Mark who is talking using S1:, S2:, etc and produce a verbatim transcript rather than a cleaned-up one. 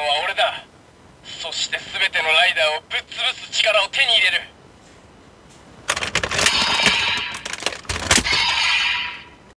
S1: は俺だ。そして全てのライダーをぶっ潰す力を手に入れる。